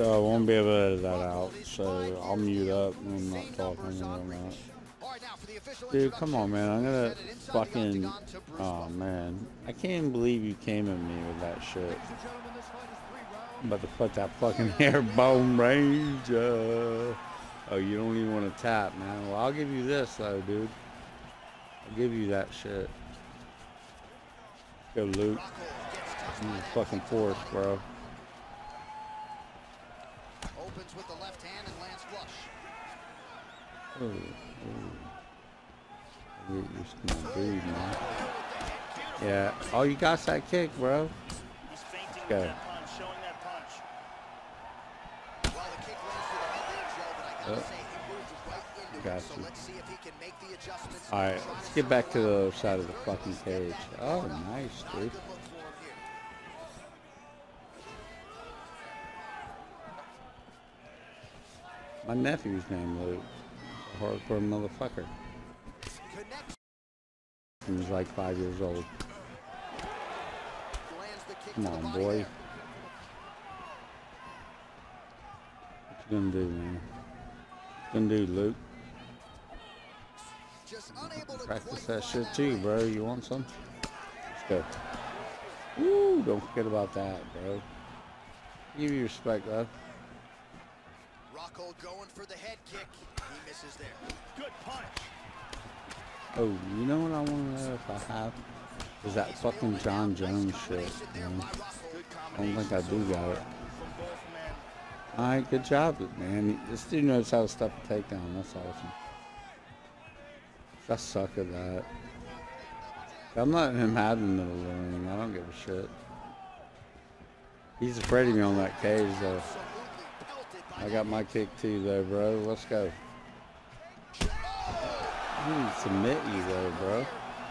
So I won't be able to edit that out. So I'll mute up when I'm not talking or not. Dude, come on, man. I'm gonna fucking. Oh, man. I can't even believe you came at me with that shit. I'm about to put that fucking Airborne Ranger. Oh, you don't even want to tap, man. Well, I'll give you this, though, dude. I'll give you that shit. Go, Luke. You fucking force, bro. Opens with the left hand and lands flush. Get used to my dude, man. Yeah. Oh, you got that kick, bro. He's fainting with Go. that punch, showing that punch. Well, the kick lands to the head there, Joe, but I gotta say, he moved right into Got it. So you. let's see if he can make the adjustments. Alright, let's get back to the other side of the fucking cage. Oh, nice, dude. Good look for him here. My nephew's named Luke. A hardcore motherfucker. Connects. He was like 5 years old. Lands the kick Come to the on, body boy. there. What you gonna do, man? What you gonna do, Luke? Just unable to Practice quite that find shit too, bro. You want some? Let's go. Woo! Don't forget about that, bro. Give you respect, though. Rocco going for the head kick. He misses there. Good punch. Oh, you know what I want to know if I have? Is that fucking John Jones shit, man. I don't think I do got it. From both men. Alright, good job, man. This dude knows how to stop a takedown. That's awesome. I suck at that. I'm letting him have the middle of the ring. I don't give a shit. He's afraid of me on that cage, though. I got my kick too, though, bro. Let's go. I need to submit you, though, bro.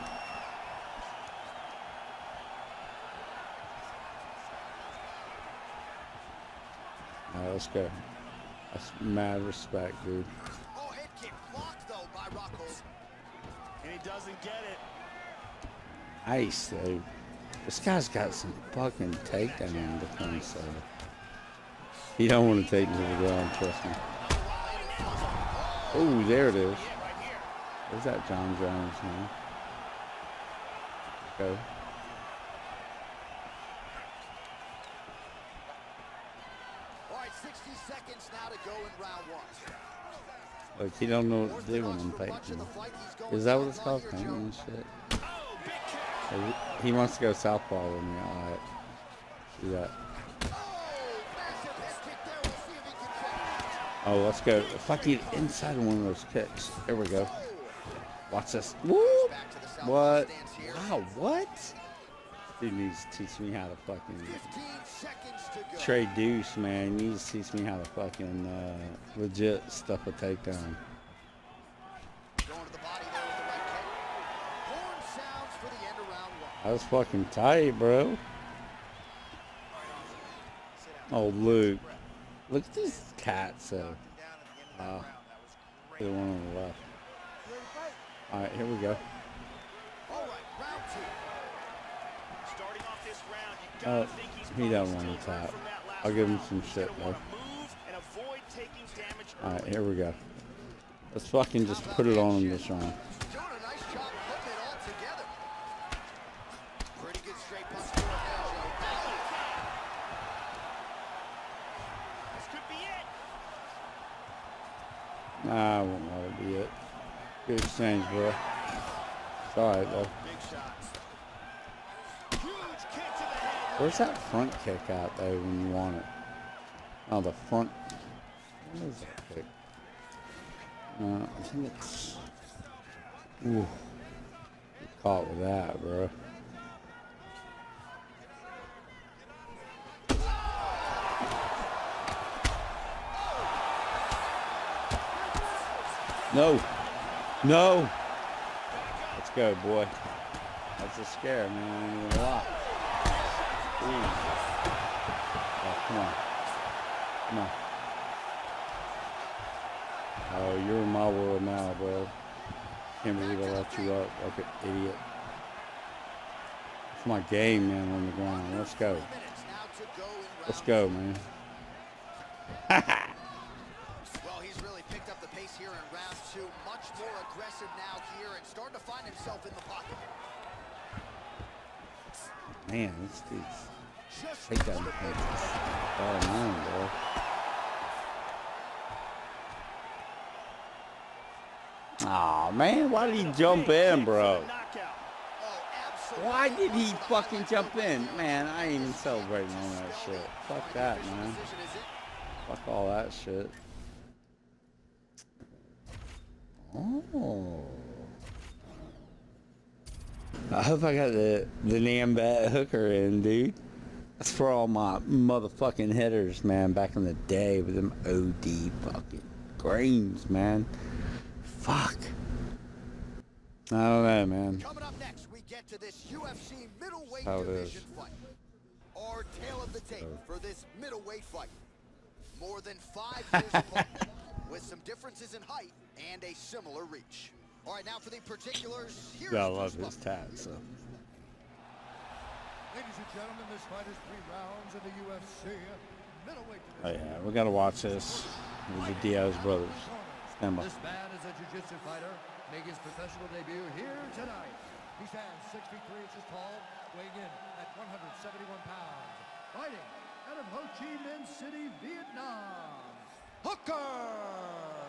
Alright, let's go. That's mad respect, dude. Oh, head kick blocked though by Rocco. And he doesn't get it. Nice, dude. This guy's got some fucking takedown defense, though. He don't want to take me to the ground, trust me. Oh, there it is. There's that John Jones, man. Let's go. All right, 60 seconds now to go in round one. Like, he don't know what to do when I'm painting. Is that what it's called? Painting and shit? Like, he wants to go southpaw with me. Alright. Do that. Oh, let's go. If I get inside one of those kicks. There we go. Watch this. Woo! What? Wow, what? Dude needs to teach me how to fucking trade deuce, man. He needs to teach me how to fucking legit stuff a takedown. That was fucking tight, bro. Oh, Luke. Look at these cats, though. The one on the left. Alright, here we go. He doesn't want to tap. I'll give him some shit, though. Alright, here we go. Let's fucking just put it on him this round. Nah, I won't let it be it. Good exchange, bro. It's alright, though. Where's that front kick at, though, when you want it? Oh, the front. What is that kick? I think it's. Ooh. Get caught with that, bro. No. No. Let's go, boy. That's a scare, man. I ain't even lie. Oh, come on. Come on. Oh, you're in my world now, bro. Can't believe I left you up like an idiot. It's my game, man, on the ground. Let's go. Let's go, man. Well, he's really picked up the pace here in round 2. Much more aggressive now here and starting to find himself in the pocket. Man, this dude's Just take that. Oh man, bro. Aw, man, why did he jump in, bro? Knockout. Oh, absolutely. Why did he fucking jump in? Man, I ain't even celebrating on that shit. Fuck that, man. Fuck all that shit. Oh. I hope I got the Nambat hooker in, dude. That's for all my motherfucking hitters, man, back in the day with them OD fucking greens, man. Fuck. I don't know, man. Coming up next, we get to this UFC middleweight How it division is. fight. Our tale of the tape for this middleweight fight. More than 5 years apart, with some differences in height and a similar reach. All right, now for the particulars. Here's Yeah, I love Bruce his tats. So. Ladies and gentlemen, this fight is 3 rounds in the UFC middleweight Oh division. yeah, we gotta watch this with the Diaz brothers. Stand by. This man is a jiu-jitsu fighter, making his professional debut here tonight. He stands 6 feet 3 inches tall, weighing in at 171 pounds. Fighting out of Ho Chi Minh City, Vietnam, Hooker!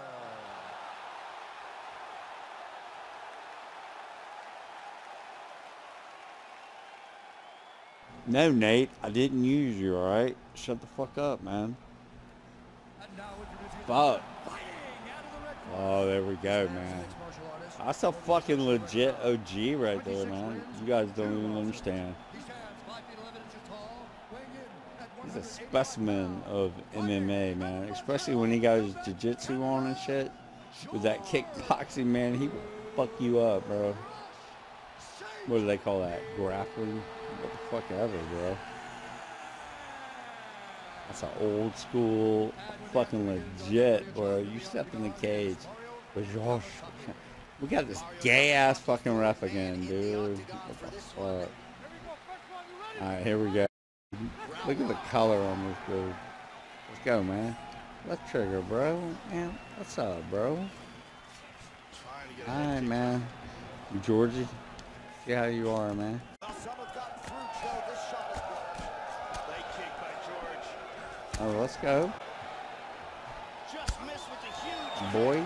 No, Nate, I didn't use you, alright? Shut the fuck up, man. And now introducing Fuck. fighting out of the red corner. Oh, there we go, This man is a man. mixed martial artist. That's a fucking legit OG right there, man. You guys don't even understand. He stands 5 feet 11 inches tall, weighing in at He's a 181 specimen of MMA, man. Especially when he got his jiu-jitsu on and shit. With that kickboxing, man, he will fuck you up, bro. What do they call that? Grappling? What the fuck ever, bro. That's an old school, fucking legit, bro. You step in the cage. But Josh, we got this gay ass fucking ref again, dude. What the fuck? Alright, here we go. Look at the color on this dude. Let's go, man. Left trigger, bro. Man, what's up, bro? Trying to get a Alright, man. Georgie, see how you are, man. Some have gotten through, Joe. This shot is blocked. leg kick by George. Oh, let's go, Just missed with a huge boy.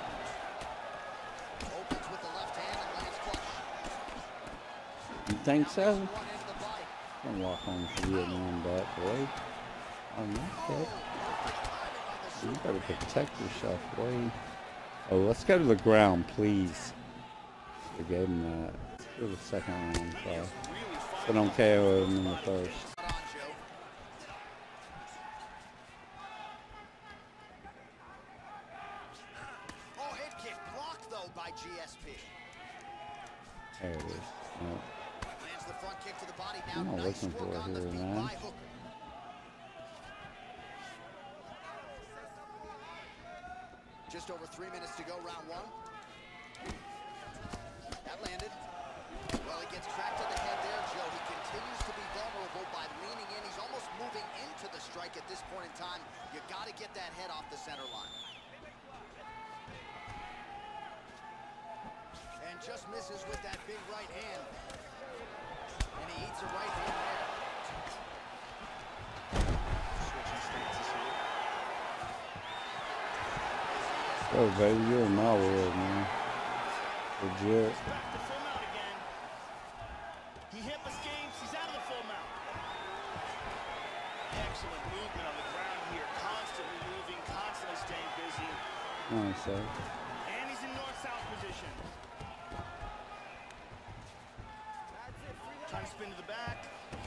Opens with the left hand and lands flush. You think so? One into the body. Don't walk on for Vietnam, that boy. I'm not dead. You better protect yourself, boy. Oh, let's go to the ground, please. We gave him that. Let's go to the second round, bro. really So don't KO him in the first. Spot on, Joe. Oh, head kick blocked, though, by GSP. There it is. No. Lands the front kick to the body now. I'm not Nice looking for work it on the here, feet man. by Hooker. Just over 3 minutes to go, round 1. That landed. Well, he gets cracked in the head there, Joe. He continues to be vulnerable by leaning in. He's almost moving into the strike at this point in time. You got to get that head off the center line. And just misses with that big right hand. And he eats a right hand there. switching stances here. Oh, baby, you're in my world, man. Legit. Back to full mount again. He hip escapes. He's out of the full mount. Excellent movement on the ground here. Constantly moving, constantly staying busy. Nice, so. And he's in north-south position. Trying to spin to the back.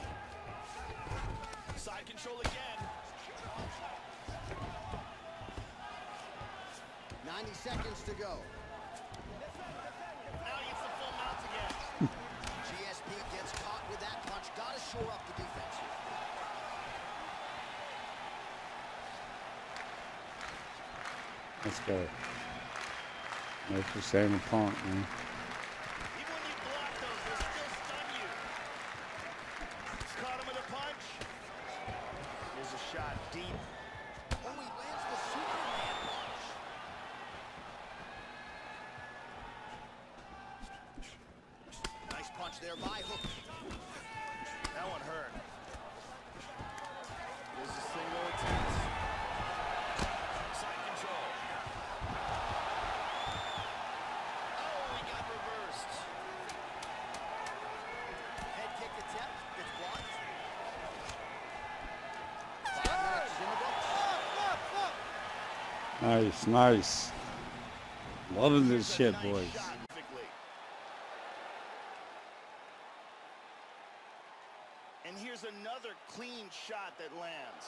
Side control again. 90 seconds to go. Now he gets the full mount again. GSP gets caught with that punch. Got to shore up the defense. Let's go. That's the same punk, man. Even when you block those, they'll still stun you. Caught him with a punch. Here's a shot deep. Only punch there by Hook. That one hurt. There's a single attempt. Side control. Oh, he got reversed. Head kick attempt. It's blocked. 5 minutes in the books. Nice, nice. Loving this shit, boys. And here's another clean shot that lands.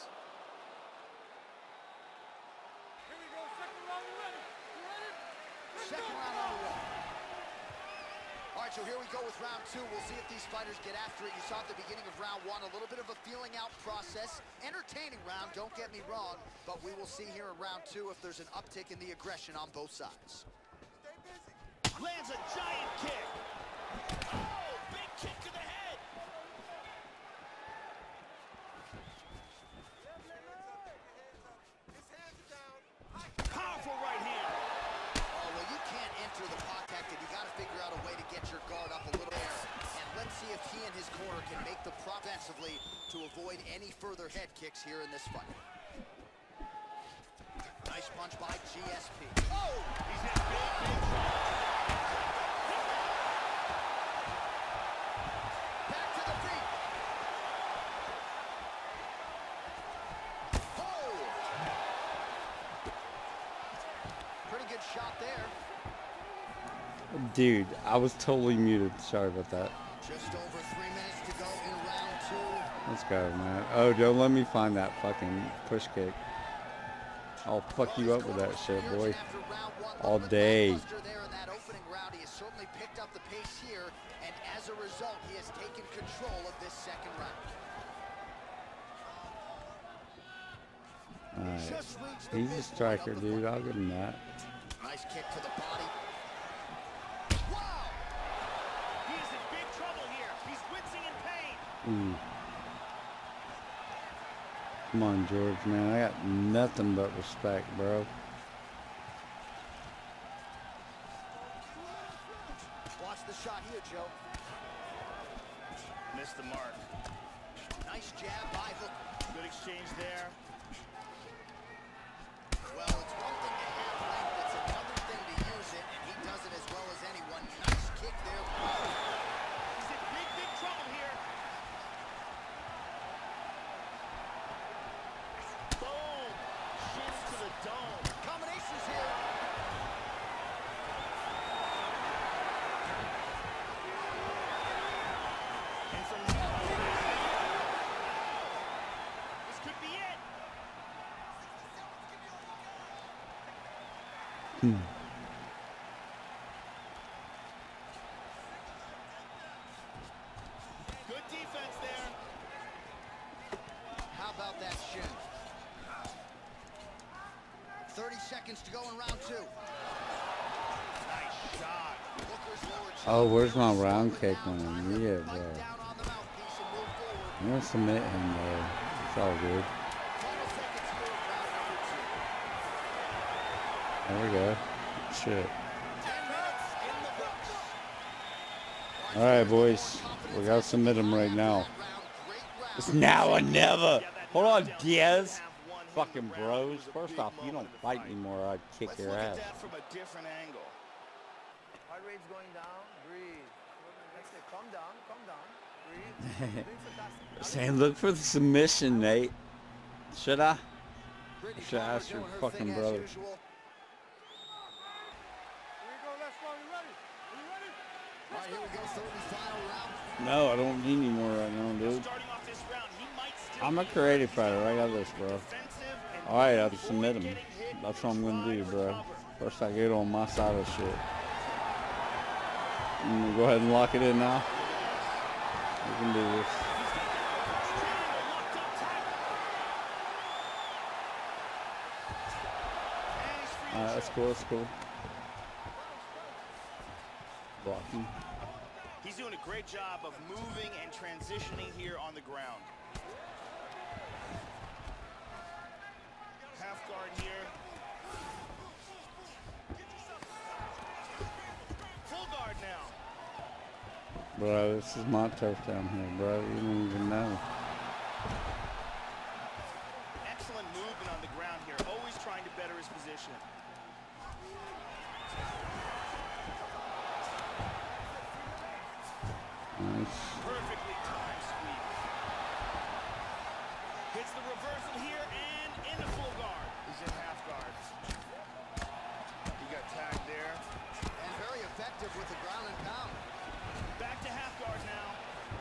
Here we go, second round, you ready? You ready? Second round on the wall. All right, so here we go with round 2. We'll see if these fighters get after it. You saw at the beginning of round 1 a little bit of a feeling out process. Entertaining round, don't get me wrong, but we will see here in round 2 if there's an uptick in the aggression on both sides. Lands a giant kick. Oh, big kick to the head. Powerful right hand. Oh, well, you can't enter the contact, and you got to figure out a way to get your guard up a little there. And let's see if he and his corner can make the prop offensively to avoid any further head kicks here in this fight. Nice punch by GSP. Oh! He's in big trouble. Back to the feet. Oh! Pretty good shot there. Dude, I was totally muted. Sorry about that. Just over 3 minutes to go in round 2. Let's go, man. Oh, don't let me find that fucking push kick. I'll fuck you up with that shit, boy. All day. There in that opening round, he has certainly picked up the pace here, and as a result, he has taken control of this second round. Alright. He's a striker, dude. I'll give him that. Nice kick to the body. Wow! He is in big trouble here. He's wincing in pain. Ooh. Come on, George, man. I got nothing but respect, bro. Watch the shot here, Joe. Missed the mark. Nice jab by Hook. Good exchange there. Well, it's one thing to have length, it's another thing to use it, and he does it as well as anyone. Nice kick there. He's in big trouble here. Boom! Shins to the dome. Combinations here. And from this could be it. Good defense there. How about that shin? 30 seconds to go in round 2. Nice shot. Hooker's lower cheek. Oh, where's my round kick on him? Yeah, bro. Bite down on the mouthpiece and move forward. I'm gonna submit him, though. It's all good. Final seconds here of round number 2. There we go. Shit. 10 minutes in the books. All right, boys. We gotta submit him right now. It's now or never. Hold on, Diaz. Fucking bros. First off, you don't fight anymore. I'd kick Let's your look ass. at that from a different angle. Heart rate's going down. Breathe. That's it. Calm down. Calm down. Breathe. Doing fantastic. Saying, look for the submission, Nate. Should I? Brittany Should I Palmer ask your doing her fucking thing as brother? usual. Here we go, last round. You ready? You ready? All right, here we go, third and final round. No, I don't need any more right now, dude. Starting off this round, he might still I'm a be creative fighter. I got this, bro. defensive and All right, I'll avoid submit him. getting hit That's and what I'm gonna try do, to bro. recover. First, I get on my side of shit. I'm gonna go ahead and lock it in now. We can do this. Triangle locked up tight. And he's free All right, to that's choke. cool. That's cool. Blocking. He's doing a great job of moving and transitioning here on the ground. Half guard here. Full guard now. Bro, this is my turf down here, bro. You don't even know. Excellent movement on the ground here, always trying to better his position. Nice. Perfectly timed sweep. Hits the reversal here and into full guard. He's in half guard. He got tagged there. And very effective with the ground and pound. Back to half guard now.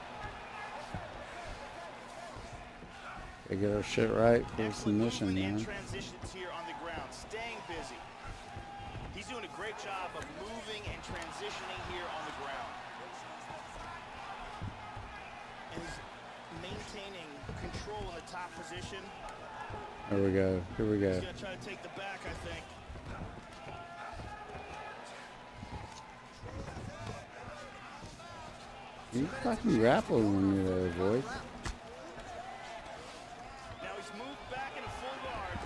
They get our shit right for the Excellent submission, movement and man. transitions here on the ground, staying busy. He's doing a great job of moving and transitioning here on the ground. And he's maintaining control in the top position. Here we go. Here we go. He's going to try to take the back, I think. You fucking grapple when you're there, boys. Now he's moved back into full guard.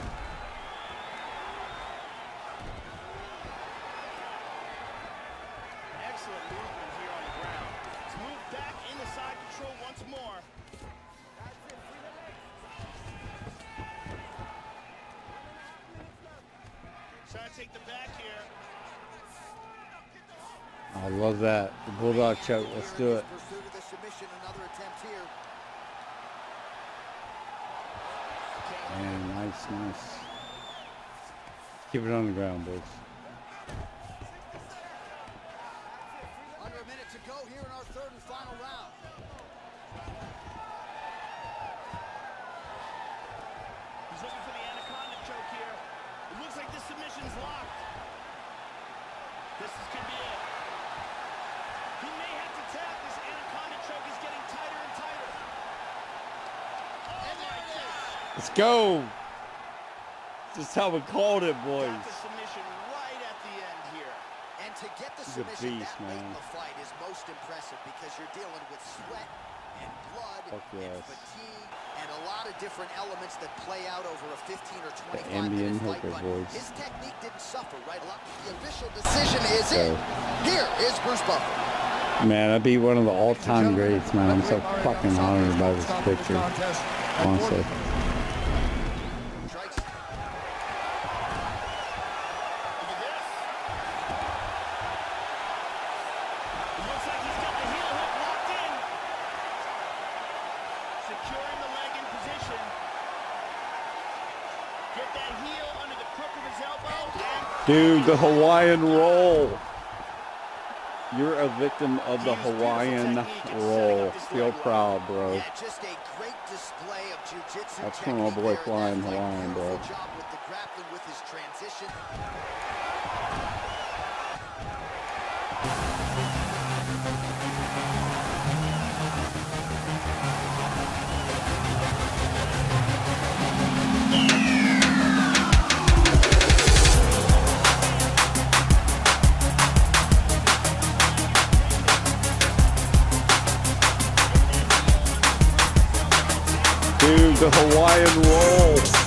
Excellent movement here on the ground. He's moved back into side control once more. Trying to take the back here. I love that. The bulldog choke. Let's do it. Pursuit of the submission, another attempt here. Man, nice, nice. Keep it on the ground, boys. Under a minute to go here in our third and final round. He's looking for the anaconda choke here. It looks like the submission's locked. This could be it. He may have to tap. This anaconda choke is getting tighter and tighter. Oh my goodness. Let's go. Just how we called it, boys. Got the submission right at the end here. And to get the He's a submission beast, that late in man. the fight is most impressive because you're dealing with sweat and blood Fuck and yes. fatigue and a lot of different elements that play out over a 15 or 25 Ambien minute fight. hooker, But boys. his technique didn't suffer, right? The official decision is So- in. Here is Bruce Buffer. Man, I'd be one of the all-time greats, man. I'm so fucking honored by this picture, honestly. Strikes. Look at this. It looks like he's got the heel hook locked in. Securing the leg in position. Get that heel under the crook of his elbow. And Dude, the Hawaiian roll. You're a victim of the Hawaiian roll. Feel proud, bro. Yeah, just a great display of jiu-jitsu That's from my technique boy there in Flying that fight. Hawaiian, bro. Beautiful job with the grappling, with his transition. Dude, the Hawaiian roll.